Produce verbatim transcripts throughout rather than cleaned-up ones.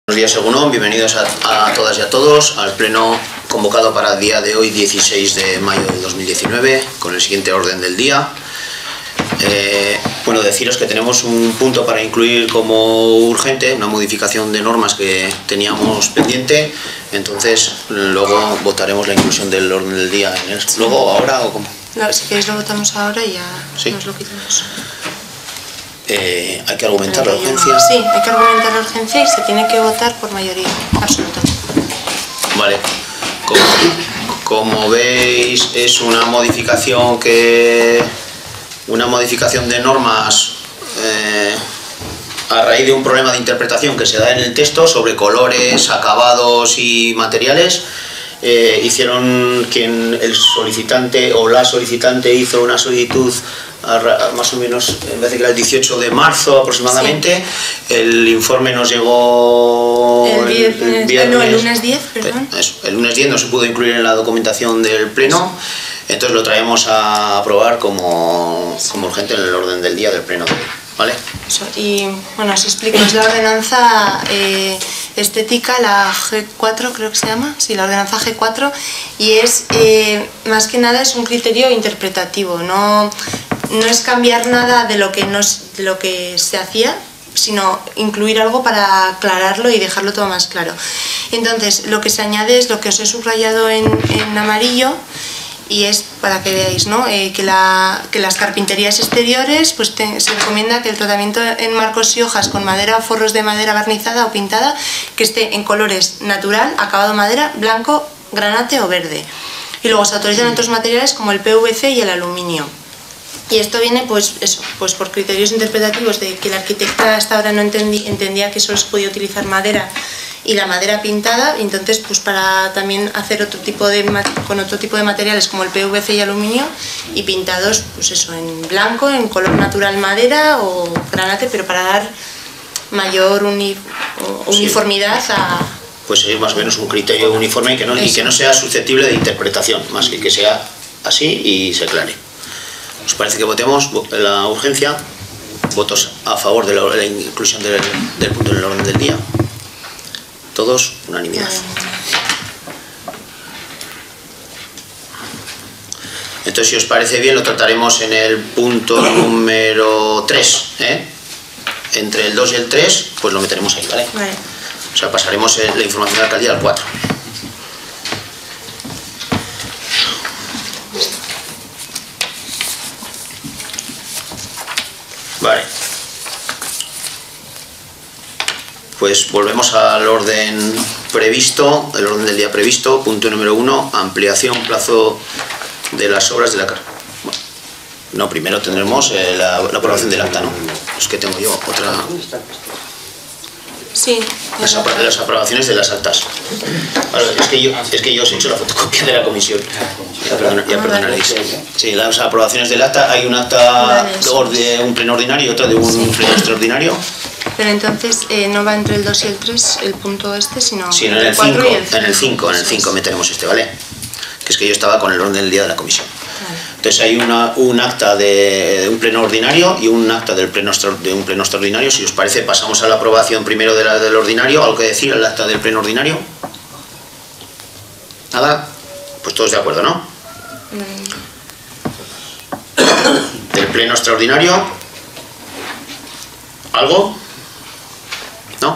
Buenos días, Egunon, bienvenidos a, a todas y a todos al pleno convocado para el día de hoy, dieciséis de mayo de dos mil diecinueve, con el siguiente orden del día. Eh, bueno, deciros que tenemos un punto para incluir como urgente, una modificación de normas que teníamos pendiente, entonces luego votaremos la inclusión del orden del día. En el, ¿Luego, ahora o cómo? No, si queréis lo votamos ahora y ya ¿Sí? nos lo quitamos. Eh, hay que argumentar la urgencia. Sí, hay que argumentar la urgencia y se tiene que votar por mayoría absoluta. Vale. Como, como veis, es una modificación que una modificación de normas eh, a raíz de un problema de interpretación que se da en el texto sobre colores, acabados y materiales. Eh, hicieron quien el solicitante o la solicitante hizo una solicitud a, más o menos, en vez de que era el dieciocho de marzo aproximadamente, sí. El informe nos llegó el viernes, el, viernes, no, el lunes diez, perdón. Eso, el lunes diez no se pudo incluir en la documentación del pleno, sí. Entonces lo traemos a aprobar como, sí. como urgente en el orden del día del pleno de hoy. ¿Vale? Eso, y bueno, os explico, es la ordenanza eh, estética, la G cuatro creo que se llama, sí, la ordenanza G cuatro, y es, eh, más que nada es un criterio interpretativo, no, no es cambiar nada de lo que, nos, de lo que se hacía, sino incluir algo para aclararlo y dejarlo todo más claro. Entonces, lo que se añade es lo que os he subrayado en, en amarillo, y es para que veáis, ¿no? eh, que, la, que las carpinterías exteriores pues te, se recomienda que el tratamiento en marcos y hojas con madera o forros de madera barnizada o pintada que esté en colores natural, acabado madera, blanco, granate o verde. Y luego se autorizan otros materiales como el P V C y el aluminio. Y esto viene pues, eso, pues por criterios interpretativos de que la arquitecta hasta ahora no entendí, entendía que solo se podía utilizar madera y la madera pintada, y entonces pues para también hacer otro tipo de con otro tipo de materiales como el P V C y aluminio, y pintados pues eso en blanco, en color natural madera o granate, pero para dar mayor uni, uniformidad sí. a... Pues es más o menos un criterio uniforme y que no, y que no sea susceptible de interpretación, más que que sea así y se aclare. ¿Os parece que votemos la urgencia? ¿Votos a favor de la, de la inclusión del, del punto en el orden del día? Todos, unanimidad. Entonces, si os parece bien, lo trataremos en el punto número tres, ¿eh? Entre el dos y el tres, pues lo meteremos ahí, ¿vale? Vale. O sea, pasaremos la información de la alcaldía al cuatro. Vale. Pues volvemos al orden previsto, el orden del día previsto, punto número uno, ampliación plazo de las obras de la carretera. Bueno, no, primero tendremos eh, la, la aprobación del acta, ¿no? Es que tengo yo otra... Sí. Las, las aprobaciones de las actas. Vale, es, que yo, es que yo os he hecho la fotocopia de la comisión. Ya, perdona, ya perdonaréis. Sí, las aprobaciones del acta, hay un acta de un pleno ordinario y otra de un sí. pleno extraordinario. Pero entonces eh, no va entre el dos y el tres el punto este, sino sí, en el cinco, en el cinco, en el cinco meteremos este, ¿vale? Que es que yo estaba con el orden del día de la comisión. Vale. Entonces hay una, un acta de, de un pleno ordinario y un acta del pleno, de un pleno extraordinario. Si os parece, pasamos a la aprobación primero de la, del ordinario. ¿Algo que decir al acta del pleno ordinario? ¿Nada? Pues todos de acuerdo, ¿no? Mm. Del pleno extraordinario. ¿Algo? ¿No?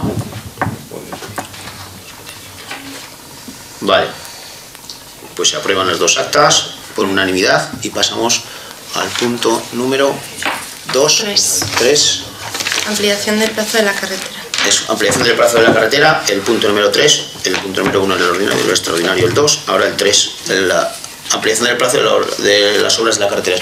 Vale. Pues se aprueban las dos actas por unanimidad y pasamos al punto número dos. tres. Ampliación del plazo de la carretera. Eso, ampliación del plazo de la carretera, el punto número tres, el punto número uno del ordinario, el extraordinario el dos, ahora el tres, la ampliación del plazo de, la, de las obras de la carretera.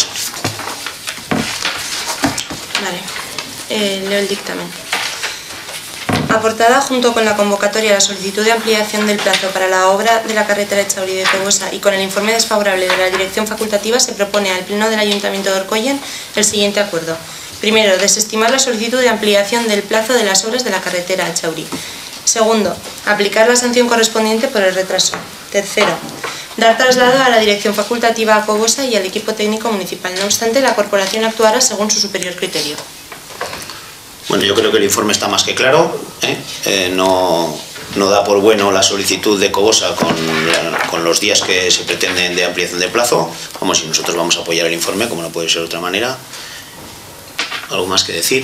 Vale, eh, leo el dictamen. Aportada junto con la convocatoria a la solicitud de ampliación del plazo para la obra de la carretera Echauri de Tobosa y con el informe desfavorable de la dirección facultativa, se propone al Pleno del Ayuntamiento de Orkoien el siguiente acuerdo. Primero, desestimar la solicitud de ampliación del plazo de las obras de la carretera Echauri. Segundo, aplicar la sanción correspondiente por el retraso. Tercero, dar traslado a la dirección facultativa a Cobosa y al equipo técnico municipal. No obstante, la corporación actuará según su superior criterio. Bueno, yo creo que el informe está más que claro, ¿eh? Eh, no, no da por bueno la solicitud de Cobosa con, con los días que se pretenden de ampliación de plazo. Vamos, si nosotros vamos a apoyar el informe, como no puede ser de otra manera. ¿Algo más que decir?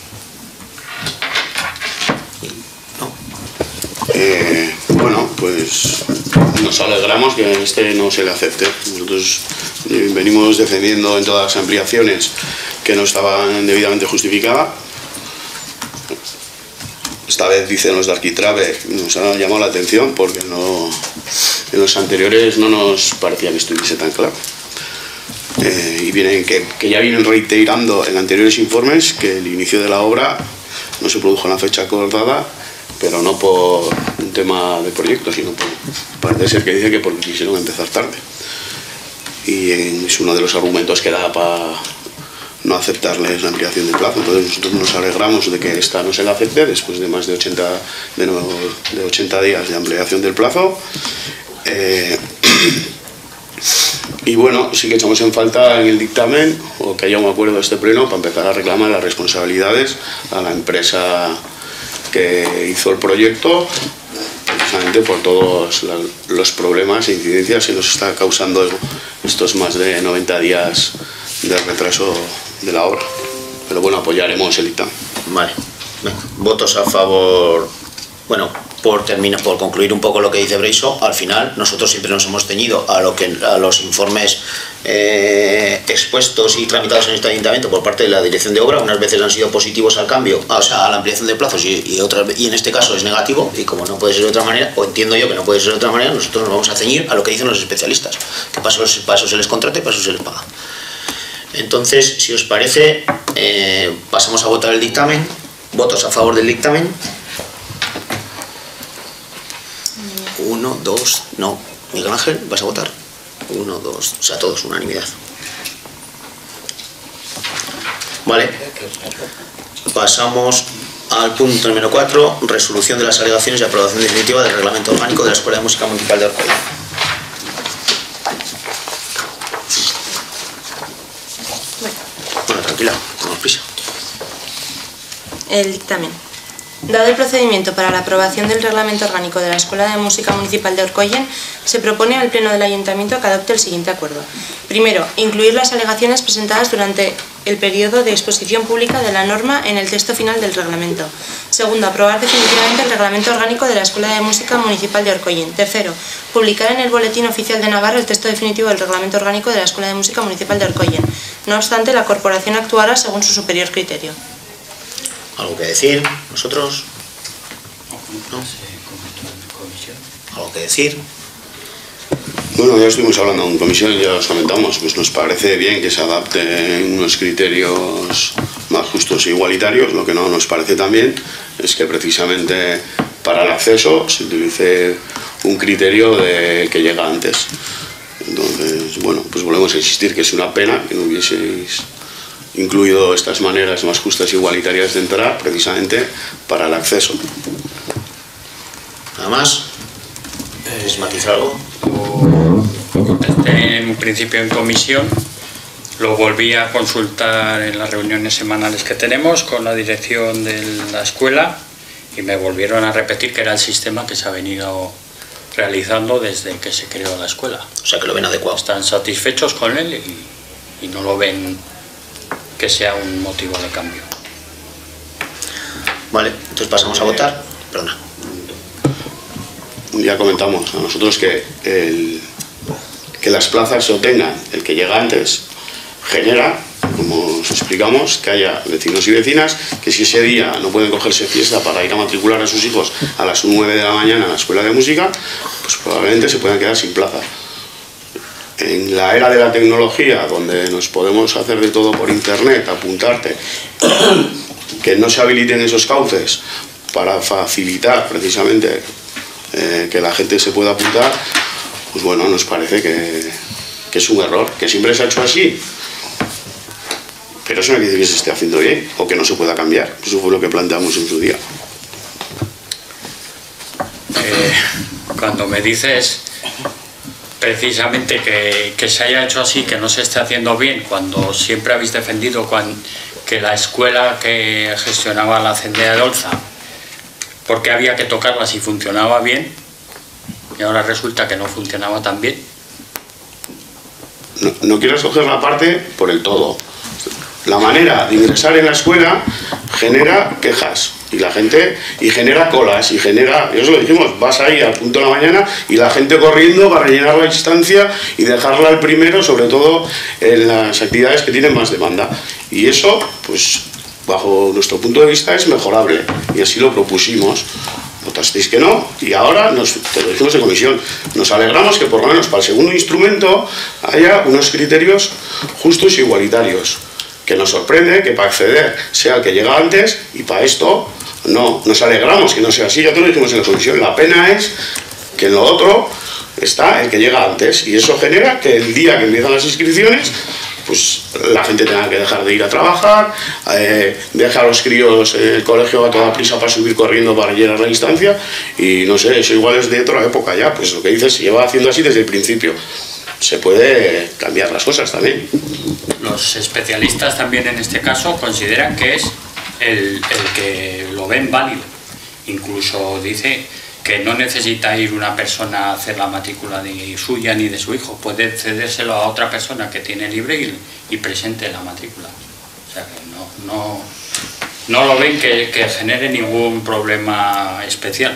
¿No? Eh, bueno, pues nos alegramos que este no se le acepte. Nosotros venimos defendiendo en todas las ampliaciones que no estaban debidamente justificadas. Esta vez dicen los de Arquitrabe, nos ha llamado la atención porque no, en los anteriores no nos parecía que estuviese tan claro. Eh, y vienen que, que ya vienen reiterando en anteriores informes que el inicio de la obra no se produjo en la fecha acordada, pero no por un tema de proyecto, sino por, parece ser que dice que porque quisieron empezar tarde. Y es uno de los argumentos que da para no aceptarles la ampliación de plazo. Entonces nosotros nos alegramos de que esta no se la acepte después de más de ochenta, de no, de ochenta días de ampliación del plazo. Eh, y bueno, sí que echamos en falta en el dictamen o que haya un acuerdo de este pleno para empezar a reclamar las responsabilidades a la empresa que hizo el proyecto, precisamente por todos los problemas e incidencias que nos está causando estos más de noventa días de retraso de la obra. Pero bueno, apoyaremos el dictamen. Vale. Votos a favor. Bueno, por terminar, por concluir un poco lo que dice Breiso, al final nosotros siempre nos hemos ceñido a lo que a los informes eh, expuestos y tramitados en este ayuntamiento por parte de la dirección de obra. Unas veces han sido positivos al cambio, o sea, a la ampliación de plazos, y, y otras y en este caso es negativo, y como no puede ser de otra manera, o entiendo yo que no puede ser de otra manera, nosotros nos vamos a ceñir a lo que dicen los especialistas, que para eso, para eso se les contrata y para eso se les paga. Entonces, si os parece, eh, pasamos a votar el dictamen. Votos a favor del dictamen. Uno, dos, no. Miguel Ángel, ¿vas a votar? Uno, dos, o sea, todos, unanimidad. Vale. Pasamos al punto número cuatro, resolución de las alegaciones y aprobación definitiva del reglamento orgánico de la Escuela de Música Municipal de Orcoy. Bueno, tranquila, tenemos prisa. El dictamen. Dado el procedimiento para la aprobación del reglamento orgánico de la Escuela de Música Municipal de Orcoyen, se propone al Pleno del Ayuntamiento que adopte el siguiente acuerdo. Primero, incluir las alegaciones presentadas durante el periodo de exposición pública de la norma en el texto final del reglamento. Segundo, aprobar definitivamente el reglamento orgánico de la Escuela de Música Municipal de Orcoyen. Tercero, publicar en el Boletín Oficial de Navarra el texto definitivo del reglamento orgánico de la Escuela de Música Municipal de Orcoyen. No obstante, la corporación actuará según su superior criterio. ¿Algo que decir? ¿Nosotros? ¿No? ¿Algo que decir? Bueno, ya estuvimos hablando en comisión y ya os comentamos, pues nos parece bien que se adapten unos criterios más justos e igualitarios. Lo que no nos parece tan bien es que precisamente para el acceso se utilice un criterio de que llega antes. Entonces, bueno, pues volvemos a insistir que es una pena que no hubieseis incluido estas maneras más justas e igualitarias de entrar precisamente para el acceso. Nada más. ¿Quieres matizar algo? Lo contesté en un principio en comisión, lo volví a consultar en las reuniones semanales que tenemos con la dirección de la escuela y me volvieron a repetir que era el sistema que se ha venido realizando desde que se creó la escuela. O sea, que lo ven adecuado. Están satisfechos con él y, y no lo ven que sea un motivo de cambio. Vale, entonces pasamos a votar. Perdona. Ya comentamos a nosotros que, el, que las plazas se obtengan, el que llega antes genera, como os explicamos, que haya vecinos y vecinas que si ese día no pueden cogerse fiesta para ir a matricular a sus hijos a las nueve de la mañana a la escuela de música, pues probablemente se puedan quedar sin plaza. En la era de la tecnología, donde nos podemos hacer de todo por internet, apuntarte, que no se habiliten esos cauces para facilitar precisamente eh, que la gente se pueda apuntar, pues bueno, nos parece que, que es un error, que siempre se ha hecho así, pero eso no quiere decir que se esté haciendo bien o que no se pueda cambiar. Eso fue lo que planteamos en su día. Eh, cuando me dices precisamente que, que se haya hecho así, que no se esté haciendo bien, cuando siempre habéis defendido cuando, que la escuela que gestionaba la Cendea de Olza, porque había que tocarla si funcionaba bien, y ahora resulta que no funcionaba tan bien. No, no quiero escoger la parte por el todo. La manera de ingresar en la escuela genera quejas y la gente y genera colas y genera, y eso lo dijimos, vas ahí al punto de la mañana y la gente corriendo para rellenar la instancia y dejarla al primero, sobre todo en las actividades que tienen más demanda, y eso pues bajo nuestro punto de vista es mejorable y así lo propusimos. Votasteis que no y ahora nos, te lo dijimos en comisión, nos alegramos que por lo menos para el segundo instrumento haya unos criterios justos e igualitarios, que nos sorprende que para acceder sea el que llega antes y para esto no. Nos alegramos que no sea así, ya te lo dijimos en la comisión. La pena es que en lo otro está el que llega antes y eso genera que el día que empiezan las inscripciones pues la gente tenga que dejar de ir a trabajar, eh, deja a los críos en el colegio a toda prisa para subir corriendo para llenar la instancia y no sé, eso igual es de otra época ya, pues lo que dices se lleva haciendo así desde el principio. Se puede cambiar las cosas también. Los especialistas también en este caso consideran que es el, el que lo ven válido. Incluso dice que no necesita ir una persona a hacer la matrícula ni suya ni de su hijo, puede cedérselo a otra persona que tiene libre y, y presente la matrícula. O sea que no, no, no lo ven que, que genere ningún problema especial.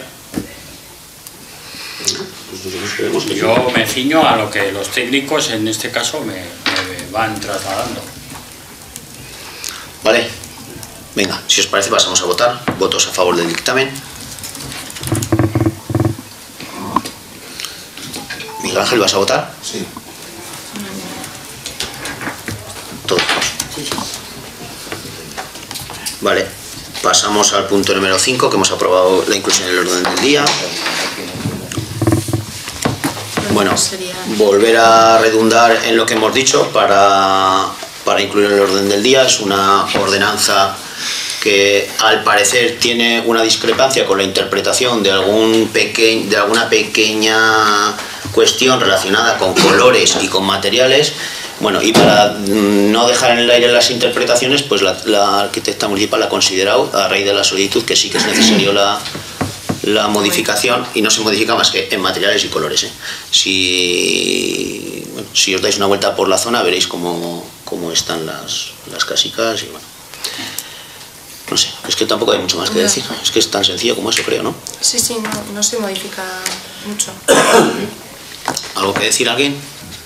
Yo me ciño a lo que los técnicos en este caso me, me van trasladando. Vale, venga, si os parece pasamos a votar. Votos a favor del dictamen. Miguel Ángel, ¿vas a votar? Sí. Todos. Vale, pasamos al punto número cinco, que hemos aprobado la inclusión en el orden del día. Bueno, volver a redundar en lo que hemos dicho para, para incluir en el orden del día. Es una ordenanza que al parecer tiene una discrepancia con la interpretación de, algún peque, de alguna pequeña cuestión relacionada con colores y con materiales. Bueno, y para no dejar en el aire las interpretaciones, pues la, la arquitecta municipal ha considerado, a raíz de la solicitud, que sí que es necesario la... la modificación, y no se modifica más que en materiales y colores, ¿eh? Si, bueno, si os dais una vuelta por la zona veréis cómo, cómo están las, las casicas y bueno, no sé, es que tampoco hay mucho más que decir, es que es tan sencillo como eso, creo, ¿no? Sí, sí, no, no se modifica mucho. ¿Algo que decir alguien?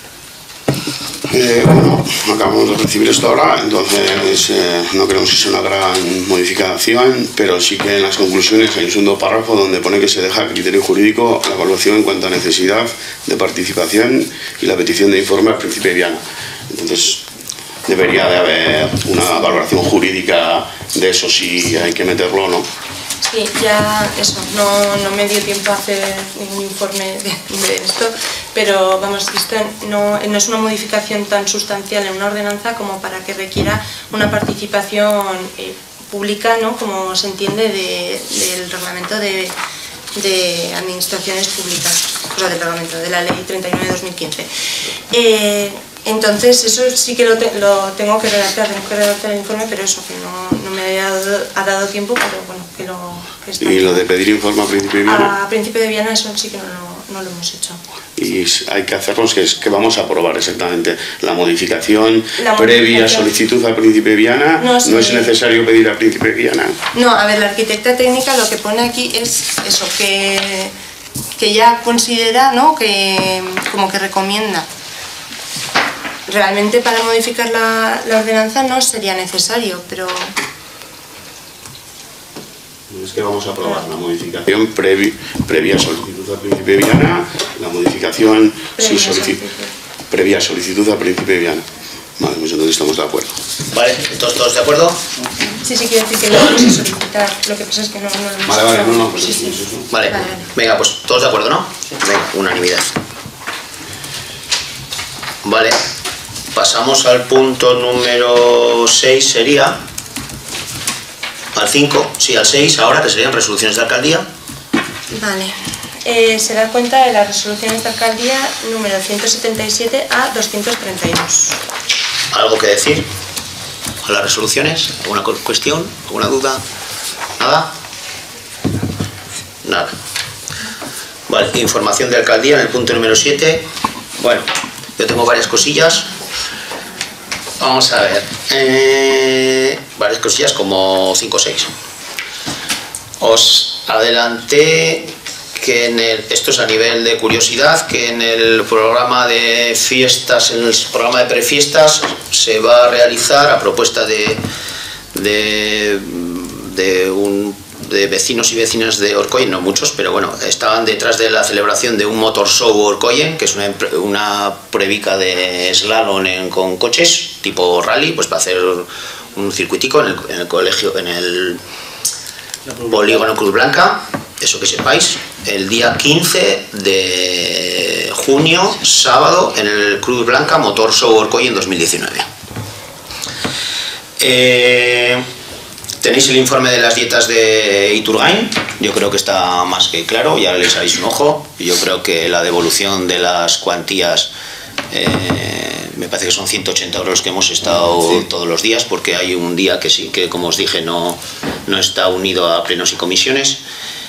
Eh, bueno, acabamos de recibir esto ahora, entonces eh, no creemos que sea una gran modificación, pero sí que en las conclusiones hay un segundo párrafo donde pone que se deja a criterio jurídico la evaluación en cuanto a necesidad de participación y la petición de informe al príncipe Viana. Entonces debería de haber una valoración jurídica de eso, si hay que meterlo, ¿no? Sí, ya eso, no, no me dio tiempo a hacer ningún informe de, de esto, pero vamos, esto no, no es una modificación tan sustancial en una ordenanza como para que requiera una participación eh, pública, ¿no? Como se entiende de, del reglamento de, de administraciones públicas, o sea, del reglamento de la ley treinta y nueve barra dos mil quince. Eh, Entonces, eso sí que lo, te, lo tengo que redactar, tengo que redactar el informe, pero eso que no, no me ha dado, ha dado tiempo, pero bueno, que lo... Que está ¿Y lo de pedir informe a Príncipe de Viana? A Príncipe de Viana eso sí que no lo, no lo hemos hecho. Y hay que hacernos, que es que vamos a aprobar exactamente la modificación, la modificación. previa solicitud a Príncipe de Viana, no, sí. No es necesario pedir a Príncipe de Viana. No, a ver, la arquitecta técnica lo que pone aquí es eso, que, que ya considera, ¿no?, que como que recomienda. Realmente para modificar la, la ordenanza no sería necesario, pero... Es que vamos a aprobar la modificación previ, previa solicitud a Príncipe de Viana, la modificación previa, sí, solici previa solicitud a Príncipe de Viana. Vale, pues entonces estamos de acuerdo. Vale, ¿todos, todos de acuerdo? Sí, sí, quiero decir que lo vamos a solicitar, lo que pasa es que no, no lo hemos Vale, vale, no, no, pues sí, sí, sí. Sí, sí. Vale. Vale, vale, venga, pues todos de acuerdo, ¿no? Venga, unanimidad. Vale. Pasamos al punto número seis, sería al cinco, sí, al seis ahora, que serían resoluciones de alcaldía. Vale, eh, se da cuenta de las resoluciones de alcaldía número ciento setenta y siete a doscientos treinta y dos. ¿Algo que decir? a las resoluciones? ¿Alguna cuestión? ¿Alguna duda? ¿Nada? Nada. Vale, información de alcaldía en el punto número siete. Bueno, yo tengo varias cosillas. Vamos a ver. Eh, varias cosillas, como cinco o seis. Os adelanté que en el, esto es a nivel de curiosidad, que en el programa de fiestas, en el programa de prefiestas, se va a realizar a propuesta de, de, de, un, de vecinos y vecinas de Orcoyen, no muchos, pero bueno, estaban detrás de la celebración de un motor show Orcoyen, que es una, una pruebica de slalom en, con coches, tipo rally, pues para hacer un circuitico en el, en el colegio, en el polígono Cruz Blanca. Eso que sepáis, el día quince de junio, sábado, en el Cruz Blanca Motor Show Orcoyen dos mil diecinueve. Eh, tenéis el informe de las dietas de Iturgain, yo creo que está más que claro, ya les haréis un ojo. Yo creo que la devolución de las cuantías, eh, me parece que son ciento ochenta euros que hemos estado sí. todos los días, porque hay un día que sí, que como os dije no, no está unido a plenos y comisiones.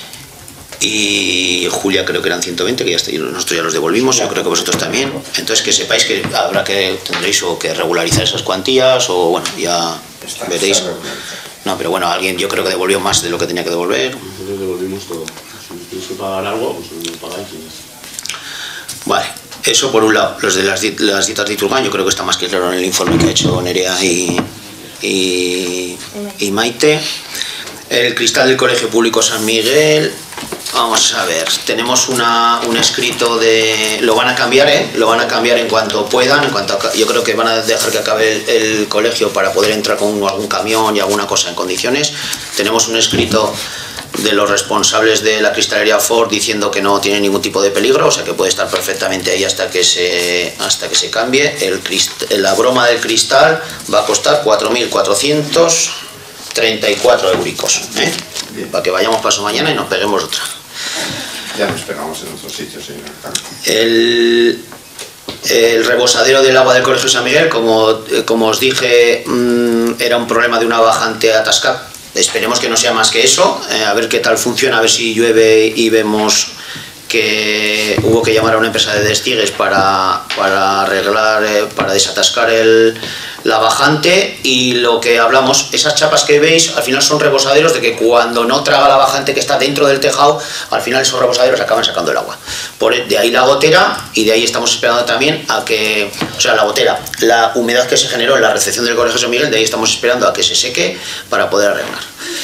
Y Julia creo que eran ciento veinte, que ya está, nosotros ya los devolvimos, yo creo que vosotros también. Entonces que sepáis que habrá que, tendréis o que regularizar esas cuantías, o bueno, ya está, veréis. Está no, pero bueno, alguien yo creo que devolvió más de lo que tenía que devolver. Nosotros devolvimos todo. Si tenéis que pagar algo, pues no pagáis. Vale, eso por un lado. Los de las, las dietas de Iturgain, yo creo que está más que claro en el informe que ha hecho Nerea y, y, y Maite. El cristal del Colegio Público San Miguel. Vamos a ver, tenemos una, un escrito de... Lo van a cambiar, ¿eh? Lo van a cambiar en cuanto puedan, en cuanto a, yo creo que van a dejar que acabe el, el colegio para poder entrar con algún camión y alguna cosa en condiciones. Tenemos un escrito de los responsables de la cristalería Ford diciendo que no tiene ningún tipo de peligro, o sea que puede estar perfectamente ahí hasta que se, hasta que se cambie. El crist, la broma del cristal va a costar cuatro mil cuatrocientos treinta y cuatro euricos, ¿eh? Para que vayamos paso mañana y nos peguemos otra. Ya nos pegamos en otros sitios, señor. El, el rebosadero del agua del Colegio San Miguel, como, como os dije, mmm, era un problema de una bajante atascada. Esperemos que no sea más que eso, eh, a ver qué tal funciona, a ver si llueve y vemos que hubo que llamar a una empresa de destigues para, para arreglar, eh, para desatascar el, la bajante. Y lo que hablamos, esas chapas que veis al final son rebosaderos de que cuando no traga la bajante que está dentro del tejado, al final esos rebosaderos acaban sacando el agua. Por, de ahí la gotera, y de ahí estamos esperando también a que, o sea, la gotera, la humedad que se generó en la recepción del Colegio San Miguel, de ahí estamos esperando a que se seque para poder arreglar.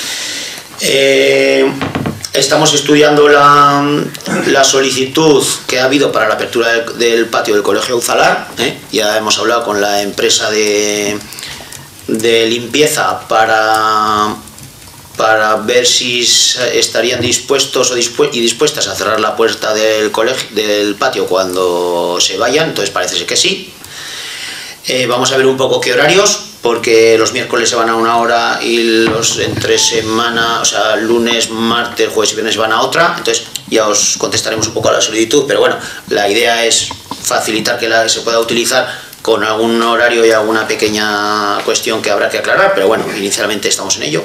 Eh, Estamos estudiando la, la solicitud que ha habido para la apertura del, del patio del Colegio Uzalar, ¿eh? Ya hemos hablado con la empresa de, de limpieza para, para ver si estarían dispuestos o dispu y dispuestas a cerrar la puerta del, colegio, del patio cuando se vayan, entonces parece ser que sí. Eh, vamos a ver un poco qué horarios, porque los miércoles se van a una hora y los entre semana, o sea, lunes, martes, jueves y viernes se van a otra. Entonces ya os contestaremos un poco a la solicitud, pero bueno, la idea es facilitar que la, se pueda utilizar con algún horario y alguna pequeña cuestión que habrá que aclarar, pero bueno, inicialmente estamos en ello.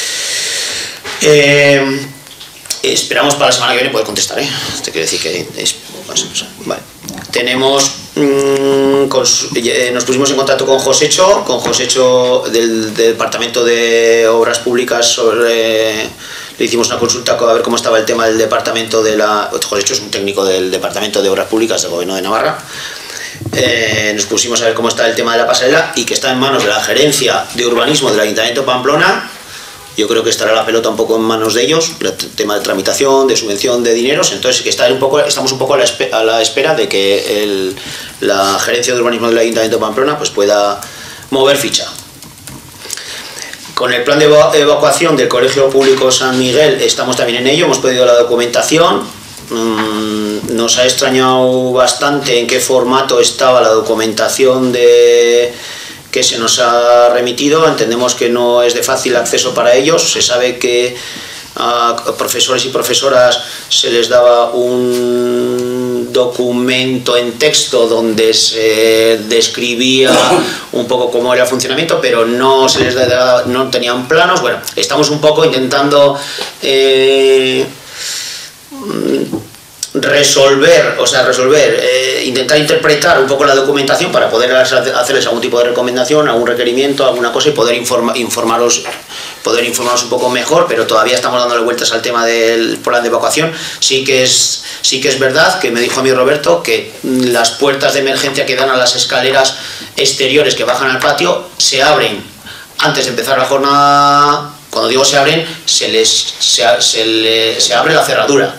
Eh, esperamos para la semana que viene poder contestar, ¿eh? Esto quiere decir que es... Vale. Tenemos... Mmm, con, eh, nos pusimos en contacto con Josécho, con Josécho del, del Departamento de Obras Públicas sobre... Le hicimos una consulta a ver cómo estaba el tema del departamento de la... Josécho es un técnico del Departamento de Obras Públicas del Gobierno de Navarra. Eh, nos pusimos a ver cómo está el tema de la pasarela y que está en manos de la Gerencia de Urbanismo del Ayuntamiento de Pamplona. Yo creo que estará la pelota un poco en manos de ellos, el tema de tramitación, de subvención de dineros, entonces que está un poco, estamos un poco a la, espe a la espera de que el, la Gerencia de Urbanismo del Ayuntamiento de Pamplona pues pueda mover ficha. Con el plan de evacuación del Colegio Público San Miguel estamos también en ello, hemos pedido la documentación. Mm, nos ha extrañado bastante en qué formato estaba la documentación de... que se nos ha remitido. Entendemos que no es de fácil acceso para ellos. Se sabe que a profesores y profesoras se les daba un un documento en texto donde se describía un poco cómo era el funcionamiento, pero no se les daba, no tenían planos. Bueno, estamos un poco intentando eh, resolver, o sea, resolver, eh, intentar interpretar un poco la documentación para poder hacerles algún tipo de recomendación, algún requerimiento, alguna cosa y poder informa, informaros, poder informaros un poco mejor, pero todavía estamos dándole vueltas al tema del plan de evacuación. Sí que es, sí que es verdad que me dijo a mí Roberto que las puertas de emergencia que dan a las escaleras exteriores que bajan al patio se abren antes de empezar la jornada. Cuando digo se abren, se les se, se, le, se abre la cerradura.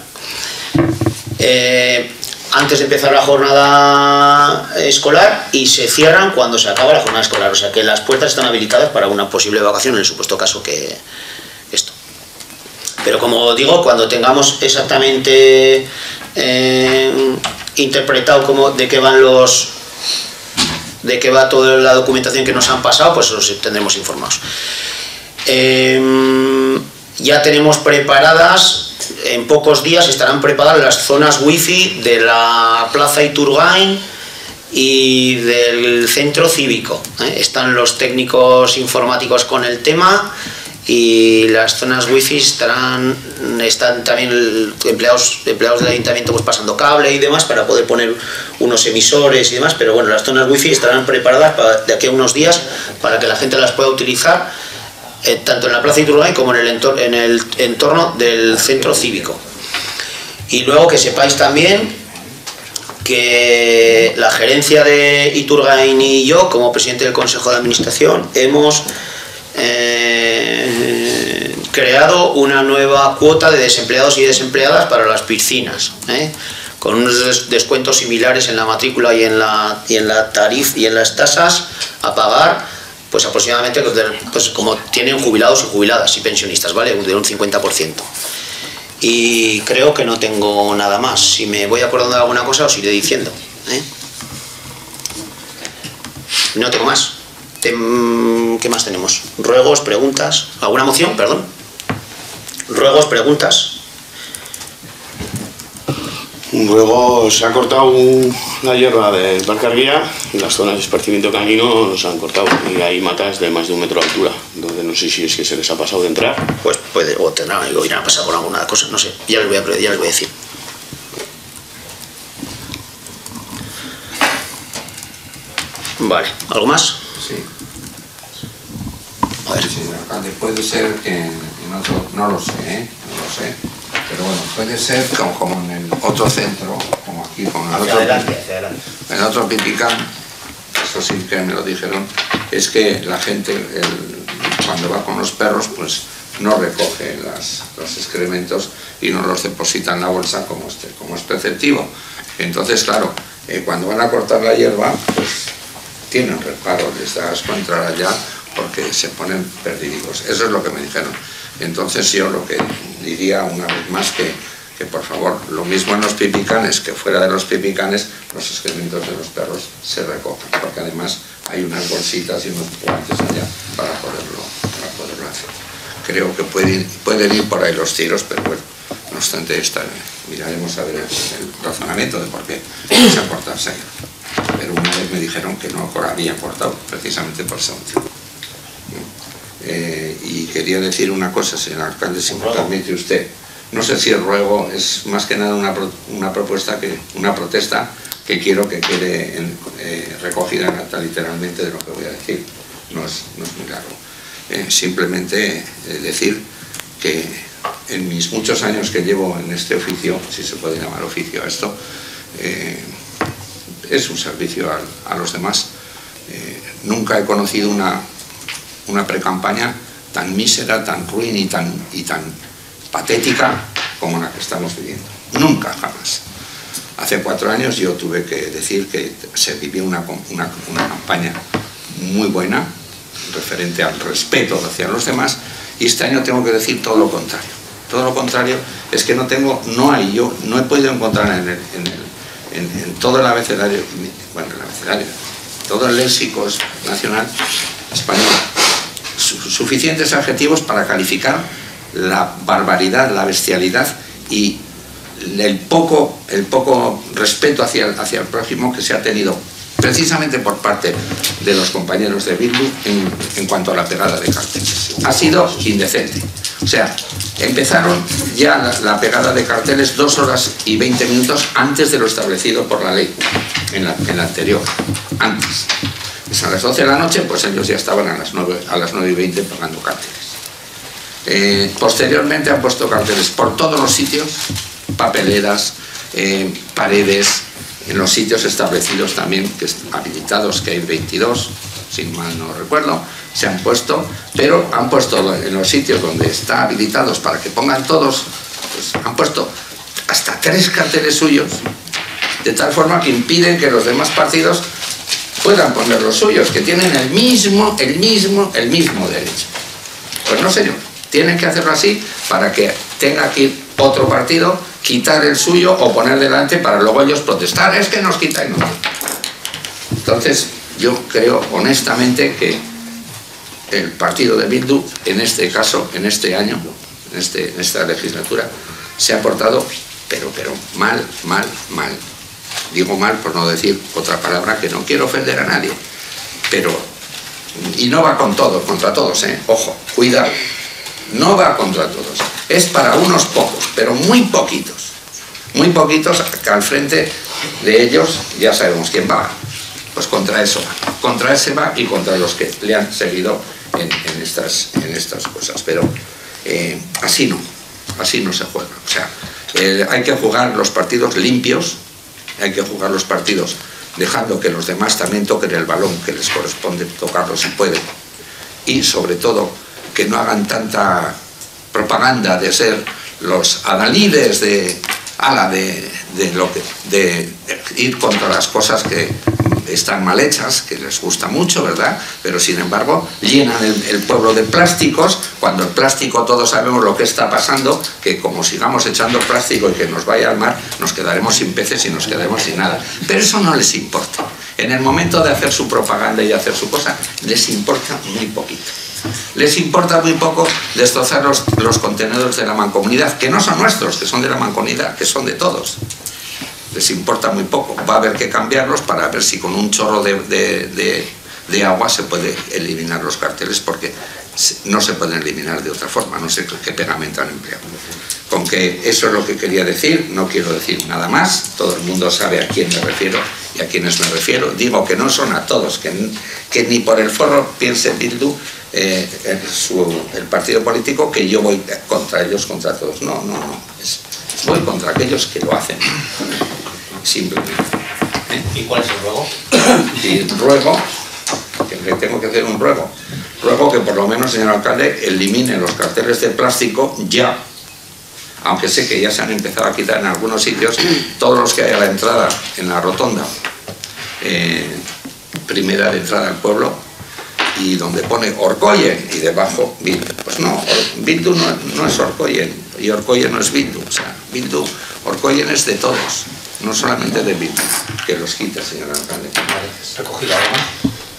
Eh, antes de empezar la jornada escolar y se cierran cuando se acaba la jornada escolar, o sea que las puertas están habilitadas para una posible evacuación en el supuesto caso que esto. Pero como digo, cuando tengamos exactamente eh, interpretado cómo, de qué van los de qué va toda la documentación que nos han pasado, pues os tendremos informados. Eh, ya tenemos preparadas. En pocos días estarán preparadas las zonas wifi de la Plaza Iturgain y del centro cívico. ¿eh? Están los técnicos informáticos con el tema y las zonas wifi estarán, están también empleados, empleados del ayuntamiento pues pasando cable y demás para poder poner unos emisores y demás, pero bueno, las zonas wifi estarán preparadas para, de aquí a unos días para que la gente las pueda utilizar. Eh, tanto en la Plaza Iturgain como en el, entor en el entorno del centro cívico. Y luego que sepáis también que la gerencia de Iturgain y yo, como presidente del Consejo de Administración, hemos eh, creado una nueva cuota de desempleados y desempleadas para las piscinas, ¿eh? con unos descuentos similares en la matrícula y en la, y en la tarifa y en las tasas a pagar. Pues aproximadamente, pues como tienen jubilados y jubiladas y pensionistas, ¿vale? De un cincuenta por ciento. Y creo que no tengo nada más. Si me voy acordando de alguna cosa os iré diciendo, ¿eh? No tengo más. ¿Qué más tenemos? Ruegos, preguntas. ¿Alguna moción? Perdón. Ruegos, preguntas. Luego se ha cortado la hierba del Parque Arguía y las zonas de esparcimiento canino nos han cortado y hay matas de más de un metro de altura, donde no sé si es que se les ha pasado de entrar. Pues puede, o tendrán, o irán a pasar por alguna cosa, no sé, ya les voy a, ya les voy a decir. Vale, ¿algo más? Sí. A ver. Sí, señor alcalde, puede ser que en otro, no lo sé, ¿eh? No lo sé. Pero bueno, puede ser como, como en el otro centro, como aquí, con el hacia otro, adelante, hacia adelante. en el otro Pipicán, eso sí que me lo dijeron, es que la gente el, cuando va con los perros pues no recoge las, los excrementos y no los deposita en la bolsa como, este, como es preceptivo. Entonces, claro, eh, cuando van a cortar la hierba, pues tienen reparo, les das con entrar allá porque se ponen perdidos. Eso es lo que me dijeron. Entonces yo lo que diría una vez más que, que por favor, lo mismo en los pipicanes que fuera de los pipicanes, los excrementos de los perros se recojan, porque además hay unas bolsitas y unos guantes allá para poderlo, para poderlo hacer. Creo que pueden, pueden ir por ahí los tiros, pero bueno, no obstante, esta, miraremos a ver el, el razonamiento de por qué se ha cortado esa hierba. Pero una vez me dijeron que no habían cortado precisamente por ese motivo. Eh, y quería decir una cosa, señor alcalde, si me permite usted. No sé si el ruego es más que nada una, pro, una propuesta, que una protesta que quiero que quede en, eh, recogida en acta literalmente de lo que voy a decir. No es, no es muy largo. Eh, simplemente eh, decir que en mis muchos años que llevo en este oficio, si se puede llamar oficio a esto, eh, es un servicio a, a los demás. Eh, nunca he conocido una una precampaña tan mísera, tan ruin y tan, y tan patética como la que estamos viviendo. Nunca, jamás. Hace cuatro años yo tuve que decir que se vivió una, una, una campaña muy buena, referente al respeto hacia los demás, y este año tengo que decir todo lo contrario. Todo lo contrario es que no tengo, no hay yo, no he podido encontrar en, el, en, el, en, en todo el abecedario, bueno, el abecedario, todo el léxico nacional español, suficientes adjetivos para calificar la barbaridad, la bestialidad y el poco, el poco respeto hacia, hacia el prójimo que se ha tenido precisamente por parte de los compañeros de Bildu en, en cuanto a la pegada de carteles. Ha sido indecente. O sea, empezaron ya la, la pegada de carteles dos horas y veinte minutos antes de lo establecido por la ley, en la, en la anterior, antes. Pues a las doce de la noche, pues ellos ya estaban a las nueve, a las nueve y veinte pegando carteles. Eh, posteriormente han puesto carteles por todos los sitios, papeleras, eh, paredes, en los sitios establecidos también, que habilitados, que hay veintidós, si mal no recuerdo, se han puesto, pero han puesto en los sitios donde están habilitados para que pongan todos, pues han puesto hasta tres carteles suyos, de tal forma que impiden que los demás partidos puedan poner los suyos, que tienen el mismo, el mismo, el mismo derecho. Pues no, señor, tienen que hacerlo así para que tenga que ir otro partido, quitar el suyo o poner delante para luego ellos protestar, es que nos quitan. Entonces, yo creo honestamente que el partido de Bildu, en este caso, en este año, en, este, en esta legislatura, se ha portado, pero, pero mal, mal, mal. Digo mal por no decir otra palabra, que no quiero ofender a nadie, pero, y no va con todos, contra todos, ¿eh? Ojo, cuidado, no va contra todos, es para unos pocos, pero muy poquitos, muy poquitos, que al frente de ellos ya sabemos quién va, pues contra eso va, contra ese va y contra los que le han seguido en, en, estas, en estas cosas, pero eh, así no, así no se juega, o sea, eh, hay que jugar los partidos limpios, hay que jugar los partidos dejando que los demás también toquen el balón que les corresponde tocarlo si pueden, y sobre todo que no hagan tanta propaganda de ser los adalides de, ala, de, de, lo que, de, de ir contra las cosas que están mal hechas, que les gusta mucho, ¿verdad? Pero sin embargo llenan el, el pueblo de plásticos, cuando el plástico todos sabemos lo que está pasando, que como sigamos echando plástico y que nos vaya al mar, nos quedaremos sin peces y nos quedaremos sin nada. Pero eso no les importa. En el momento de hacer su propaganda y de hacer su cosa, les importa muy poquito. Les importa muy poco destrozar los, los contenedores de la mancomunidad, que no son nuestros, que son de la mancomunidad, que son de todos. Les importa muy poco. Va a haber que cambiarlos para ver si con un chorro de, de, de, de agua se puede eliminar los carteles, porque no se pueden eliminar de otra forma, no sé qué pegamento han empleado. Con que eso es lo que quería decir, no quiero decir nada más, todo el mundo sabe a quién me refiero y a quiénes me refiero. Digo que no son a todos, que, que ni por el forro piense Bildu, eh, el, su, el partido político, que yo voy contra ellos, contra todos. No, no, no, es, voy contra aquellos que lo hacen, simplemente. ¿Eh? ¿Y cuál es el ruego? Y ruego, que le tengo que hacer un ruego, ruego que por lo menos, señor alcalde, elimine los carteles de plástico ya, aunque sé que ya se han empezado a quitar en algunos sitios, todos los que hay a la entrada, en la rotonda, eh, primera de entrada al pueblo, y donde pone Orkoyen y debajo Bildu. Pues no, Bildu no, no es Orkoyen, y Orkoyen no es Bildu, o sea, Bildu, Orkoyen es de todos, no solamente de Bildu. Que los quite, señor alcalde. ¿Recogido algo más?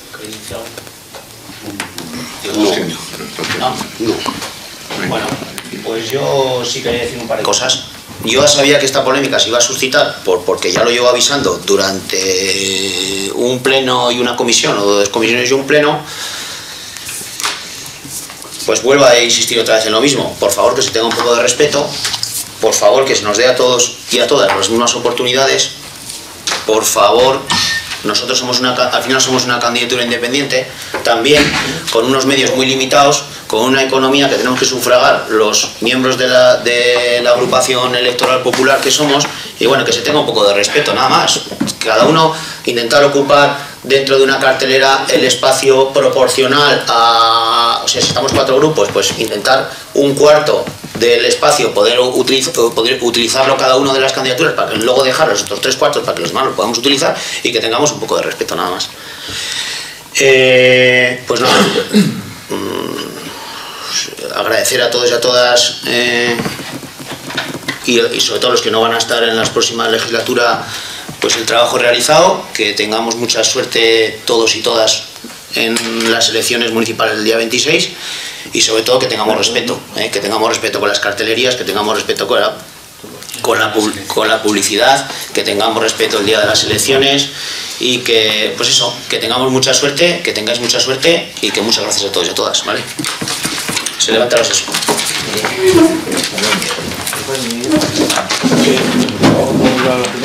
No, no, no. Bueno, pues yo sí quería decir un par de cosas. Yo sabía que esta polémica se iba a suscitar por, porque ya lo llevo avisando durante un pleno y una comisión, o dos comisiones y un pleno. Pues vuelvo a insistir otra vez en lo mismo. Por favor, que se tenga un poco de respeto. Por favor, que se nos dé a todos y a todas las mismas oportunidades. Por favor, nosotros somos una, al final somos una candidatura independiente, también con unos medios muy limitados, con una economía que tenemos que sufragar los miembros de la, de la agrupación electoral popular que somos, y bueno, que se tenga un poco de respeto, nada más. Cada uno intentar ocupar dentro de una cartelera el espacio proporcional a... O sea, si estamos cuatro grupos, pues intentar un cuarto del espacio, poder, utiliz, poder utilizarlo cada una de las candidaturas para que luego dejar los otros tres cuartos para que los demás lo podamos utilizar y que tengamos un poco de respeto, nada más. Eh, pues nada, agradecer a todos y a todas eh, y, y sobre todo a los que no van a estar en las próximas legislaturas, pues el trabajo realizado, que tengamos mucha suerte todos y todas en las elecciones municipales del día veintiséis, y sobre todo que tengamos respeto, ¿eh? que tengamos respeto con las cartelerías, que tengamos respeto con la, con la, con la publicidad, que tengamos respeto el día de las elecciones y que, pues eso, que tengamos mucha suerte, que tengáis mucha suerte y que muchas gracias a todos y a todas, ¿vale? Se levanta la sesión. Sí.